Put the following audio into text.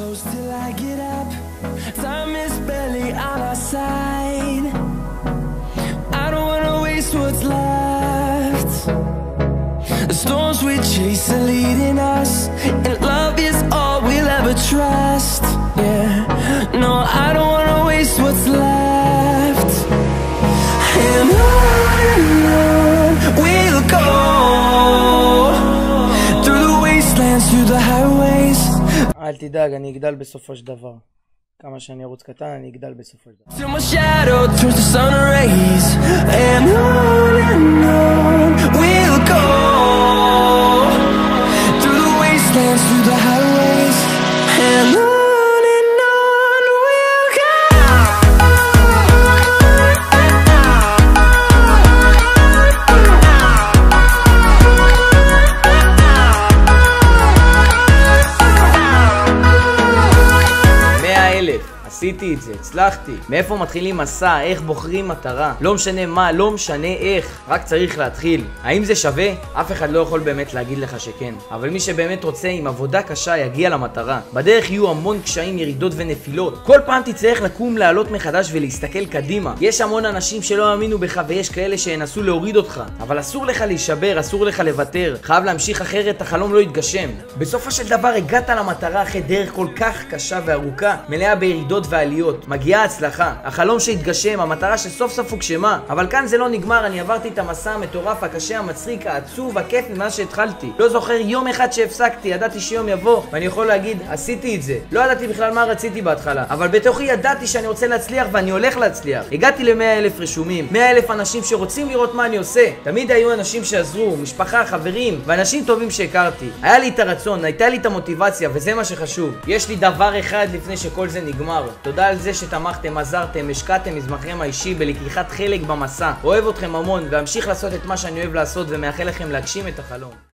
close till I get up. Time is barely on our side. I don't wanna waste what's left. The storms we chase are leading us, and love is all we'll ever trust. Yeah, no, I don't wanna waste what's left. And on we'll go, through the wastelands, through the highways. אל תדאג, אני אגדל בסופו של דבר. כמה שאני ארוץ קטן, אני אגדל בסופו של דבר. Till my shadow turns to sun rays. And on we'll go, through the wastelands, through the highways. And on we'll go. עשיתי את זה, הצלחתי. מאיפה מתחילים מסע, איך בוחרים מטרה, לא משנה מה, לא משנה איך, רק צריך להתחיל. האם זה שווה? אף אחד לא יכול באמת להגיד לך שכן, אבל מי שבאמת רוצה עם עבודה קשה יגיע למטרה. בדרך יהיו המון קשיים, ירידות ונפילות. כל פעם תצטרך לקום, לעלות מחדש ולהסתכל קדימה. יש המון אנשים שלא האמינו בך ויש כאלה שינסו להוריד אותך, אבל אסור לך להישבר, אסור לך לוותר. חייב להמשיך, אחרת החלום לא יתגשם. בסופו של דבר הגעת למטרה אחרי דרך כל כך קשה וארוכה, מלאה בירידות ועליות. מגיעה הצלחה, החלום שהתגשם, המטרה שסוף סוף הוגשמה. אבל כאן זה לא נגמר, אני עברתי את המסע המטורף, הקשה, המצחיק, העצוב, הכיף ממה שהתחלתי. לא זוכר יום אחד שהפסקתי, ידעתי שיום יבוא, ואני יכול להגיד, עשיתי את זה. לא ידעתי בכלל מה רציתי בהתחלה, אבל בתוכי ידעתי שאני רוצה להצליח ואני הולך להצליח. הגעתי ל100,000 רשומים, 100,000 אנשים שרוצים לראות מה אני עושה. תמיד היו אנשים שעזרו, משפחה, חברים, ואנשים טובים שהכרתי. היה לי את הרצון, הייתה לי את המוטיבציה, וזה מה שחשוב. יש לי דבר אחד לפני שכל זה נגמר. תודה על זה שתמכתם, עזרתם, השקעתם מזמנכם האישי בלקיחת חלק במסע. אוהב אתכם המון, ואמשיך לעשות את מה שאני אוהב לעשות, ומאחל לכם להגשים את החלום.